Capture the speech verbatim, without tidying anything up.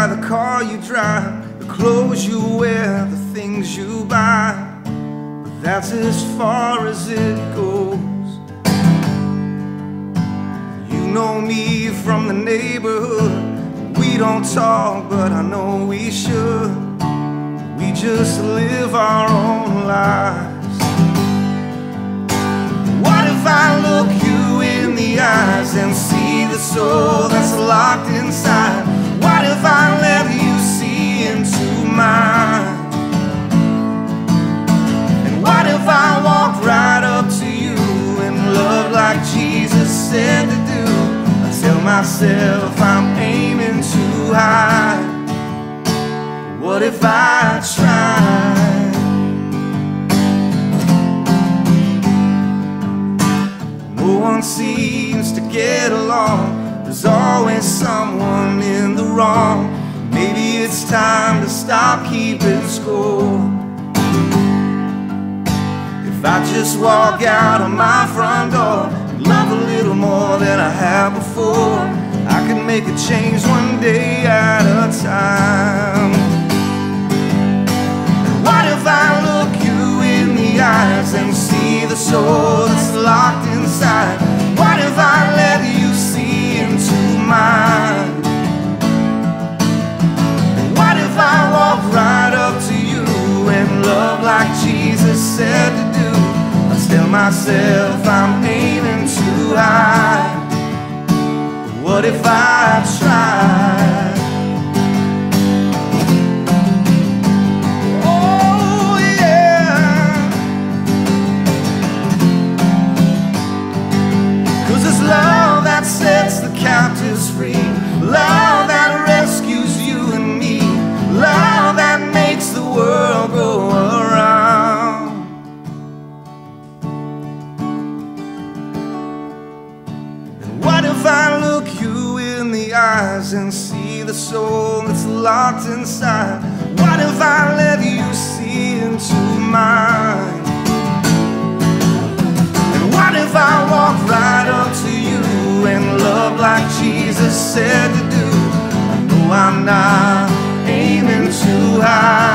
by the car you drive, the clothes you wear, the things you buy, but that's as far as it goes. You know me from the neighborhood, we don't talk, but I know we should. We just live our own lives. What if I look you in the eyes and see the soul that's locked inside? What if I let you see into mine? And what if I walked right up to you and love like Jesus said to do? I tell myself I'm aiming too high. What if I tried? No one seems to get along. There's always someone in the wrong. Maybe it's time to stop keeping score. If I just walk out of my front door and love a little more than I have before, I can make a change one day at a time. And what if I look you in the eyes and see the soul that's locked inside? What if I let you see into mine? And what if I walk right up to you and love like Jesus said to do? I tell myself I'm aiming too high. What if I tried? Oh yeah, 'cause it's love that sets the captives free, love that rescues you and me, love that makes the world go around. And what if I look you in the eyes and see the soul that's locked inside? What if I let you see into mine? And what if I walk right up to you and love like Jesus said to do? I know I'm not aiming too high.